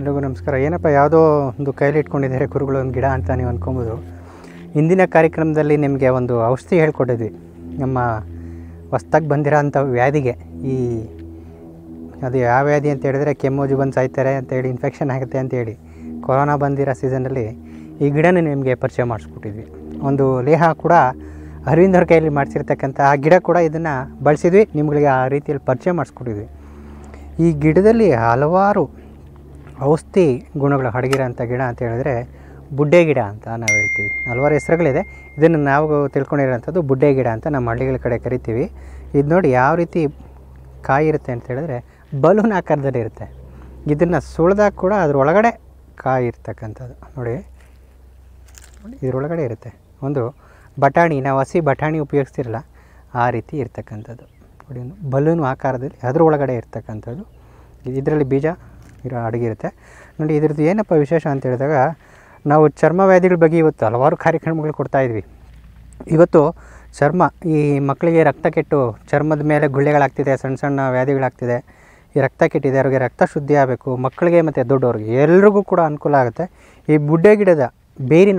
ಎಲ್ರಿಗೂ ನಮಸ್ಕಾರ. ಏನಪ್ಪ ಯಾವುದೋ ಒಂದು ಕೈಲಿ ಇಟ್ಕೊಂಡಿದ್ದಾರೆ ಗುರುಗಳು ಒಂದು ಗಿಡ ಅಂತ ನೀವು ಅಂದ್ಕೊಬೋದು. ಇಂದಿನ ಕಾರ್ಯಕ್ರಮದಲ್ಲಿ ನಿಮಗೆ ಒಂದು ಔಷಧಿ ಹೇಳ್ಕೊಟ್ಟಿದ್ವಿ. ನಮ್ಮ ಹೊಸ್ದಾಗಿ ಬಂದಿರೋ ಅಂಥ ವ್ಯಾಧಿಗೆ, ಈ ಅದು ಯಾವ ವ್ಯಾಧಿ ಅಂತ ಹೇಳಿದ್ರೆ ಕೆಮ್ಮು ಬಂದು ಸಾಯ್ತಾರೆ ಅಂತೇಳಿ, ಇನ್ಫೆಕ್ಷನ್ ಆಗುತ್ತೆ ಅಂತೇಳಿ ಕೊರೋನಾ ಬಂದಿರೋ ಸೀಸನಲ್ಲಿ ಈ ಗಿಡನ ನಿಮಗೆ ಪರಿಚಯ ಮಾಡಿಸ್ಕೊಟ್ಟಿದ್ವಿ. ಒಂದು ಲೇಹ ಕೂಡ ಅರವಿಂದವ್ರ ಕೈಯಲ್ಲಿ ಮಾಡಿಸಿರ್ತಕ್ಕಂಥ ಆ ಗಿಡ ಕೂಡ ಇದನ್ನು ಬಳಸಿದ್ವಿ, ನಿಮ್ಗಳಿಗೆ ಆ ರೀತಿಯಲ್ಲಿ ಪರಿಚಯ ಮಾಡಿಸ್ಕೊಟ್ಟಿದ್ವಿ. ಈ ಗಿಡದಲ್ಲಿ ಹಲವಾರು ಔಷಧಿ ಗುಣಗಳು ಅಡಗಿರೋಂಥ ಗಿಡ ಅಂತ ಹೇಳಿದ್ರೆ ಬುಡ್ಡೆ ಗಿಡ ಅಂತ ನಾವು ಹೇಳ್ತೀವಿ. ಹಲವಾರು ಹೆಸರುಗಳಿದೆ. ಇದನ್ನು ನಾವು ತಿಳ್ಕೊಂಡಿರೋಂಥದ್ದು ಬುಡ್ಡೆ ಗಿಡ ಅಂತ ನಮ್ಮ ಹಳ್ಳಿಗಳ ಕಡೆ ಕರಿತೀವಿ. ಇದು ನೋಡಿ ಯಾವ ರೀತಿ ಕಾಯಿ ಇರುತ್ತೆ ಅಂತ ಹೇಳಿದ್ರೆ ಬಲೂನ್ ಆಕಾರದಲ್ಲಿ ಇರುತ್ತೆ. ಇದನ್ನು ಸುಳಿದಾಗ ಕೂಡ ಅದರೊಳಗಡೆ ಕಾಯಿ ಇರ್ತಕ್ಕಂಥದ್ದು ನೋಡಿ, ಇದರೊಳಗಡೆ ಇರುತ್ತೆ. ಒಂದು ಬಟಾಣಿ, ನಾವು ಹಸಿ ಬಟಾಣಿ ಉಪಯೋಗಿಸ್ತಿರಲ್ಲ ಆ ರೀತಿ ಇರ್ತಕ್ಕಂಥದ್ದು ನೋಡಿ, ಬಲೂನು ಆಕಾರದಲ್ಲಿ ಅದರೊಳಗಡೆ ಇರ್ತಕ್ಕಂಥದ್ದು. ಇದರಲ್ಲಿ ಬೀಜ ಅಡಗಿರುತ್ತೆ ನೋಡಿ. ಇದ್ರದ್ದು ಏನಪ್ಪ ವಿಶೇಷ ಅಂತ ಹೇಳಿದಾಗ, ನಾವು ಚರ್ಮ ವ್ಯಾಧಿಗಳ ಬಗ್ಗೆ ಇವತ್ತು ಹಲವಾರು ಕಾರ್ಯಕ್ರಮಗಳು ಕೊಡ್ತಾಯಿದ್ವಿ. ಇವತ್ತು ಚರ್ಮ, ಈ ಮಕ್ಕಳಿಗೆ ರಕ್ತ ಕೆಟ್ಟು ಚರ್ಮದ ಮೇಲೆ ಗುಳ್ಳೆಗಳಾಗ್ತಿದೆ, ಸಣ್ಣ ಸಣ್ಣ ವ್ಯಾಧಿಗಳಾಗ್ತಿದೆ. ಈ ರಕ್ತ ಕೆಟ್ಟಿದೆ, ಅವ್ರಿಗೆ ರಕ್ತ ಶುದ್ಧಿ ಆಗಬೇಕು, ಮಕ್ಕಳಿಗೆ ಮತ್ತು ದೊಡ್ಡವ್ರಿಗೆ ಎಲ್ರಿಗೂ ಕೂಡ ಅನುಕೂಲ ಆಗುತ್ತೆ. ಈ ಬುಡ್ಡೆ ಗಿಡದ ಬೇರಿನ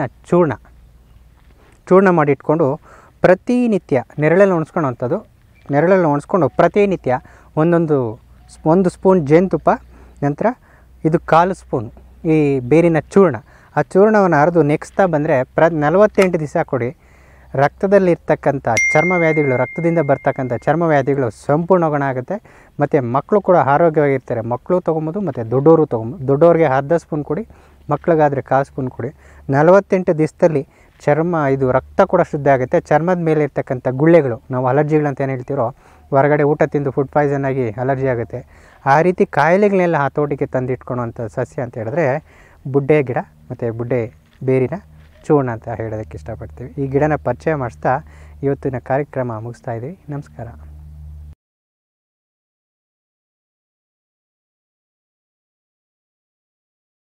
ಚೂರ್ಣ ಮಾಡಿಟ್ಕೊಂಡು ಪ್ರತಿನಿತ್ಯ ನೆರಳಲ್ಲಿ ಒಣಸ್ಕೊಳ್ಳೋವಂಥದ್ದು. ನೆರಳಲ್ಲಿ ಒಣಸ್ಕೊಂಡು ಪ್ರತಿನಿತ್ಯ ಒಂದು ಸ್ಪೂನ್ ಜೇನುತುಪ್ಪ, ನಂತರ ಇದು 1/4 ಸ್ಪೂನ್ ಈ ಬೇರಿನ ಚೂರ್ಣ. ಆ ಚೂರ್ಣವನ್ನು ಅರೆದು ನೆಕ್ಸ್ತಾ ಬಂದರೆ 48 ದಿವಸ ಕೊಡಿ. ರಕ್ತದಲ್ಲಿರ್ತಕ್ಕಂಥ ಚರ್ಮ ವ್ಯಾಧಿಗಳು, ರಕ್ತದಿಂದ ಬರ್ತಕ್ಕಂಥ ಚರ್ಮ ವ್ಯಾಧಿಗಳು ಸಂಪೂರ್ಣ ಗುಣ ಆಗುತ್ತೆ. ಮತ್ತು ಮಕ್ಕಳು ಕೂಡ ಆರೋಗ್ಯವಾಗಿರ್ತಾರೆ. ಮಕ್ಕಳು ತೊಗೊಬೋದು ಮತ್ತು ದೊಡ್ಡವರು ತೊಗೊಬೋದು. ದೊಡ್ಡವ್ರಿಗೆ 1/2 ಸ್ಪೂನ್ ಕೊಡಿ, ಮಕ್ಕಳಿಗಾದರೆ 1/4 ಸ್ಪೂನ್ ಕೊಡಿ. 48 ದಿವಸದಲ್ಲಿ ಚರ್ಮ, ಇದು ರಕ್ತ ಕೂಡ ಶುದ್ಧ ಆಗುತ್ತೆ. ಚರ್ಮದ ಮೇಲೆ ಇರ್ತಕ್ಕಂಥ ಗುಳ್ಳೆಗಳು, ನಾವು ಅಲರ್ಜಿಗಳಂತ ಏನು ಹೇಳ್ತೀರೋ, ಹೊರಗಡೆ ಊಟ ತಿಂದು ಫುಡ್ ಪಾಯ್ಸನ್ ಆಗಿ ಅಲರ್ಜಿ ಆಗುತ್ತೆ, ಆ ರೀತಿ ಕಾಯಿಲೆಗಳನ್ನೆಲ್ಲ ಹತೋಟಿಗೆ ತಂದಿಟ್ಕೊಳೋಂಥ ಸಸ್ಯ ಅಂತ ಹೇಳಿದ್ರೆ ಬುಡ್ಡೆ ಗಿಡ ಮತ್ತು ಬುಡ್ಡೆ ಬೇರಿನ ಚೂರ್ಣ ಅಂತ ಹೇಳೋದಕ್ಕೆ ಇಷ್ಟಪಡ್ತೀವಿ. ಈ ಗಿಡನ ಪರಿಚಯ ಮಾಡಿಸ್ತಾ ಇವತ್ತಿನ ಕಾರ್ಯಕ್ರಮ ಮುಗಿಸ್ತಾ ಇದ್ದೀವಿ. ನಮಸ್ಕಾರ.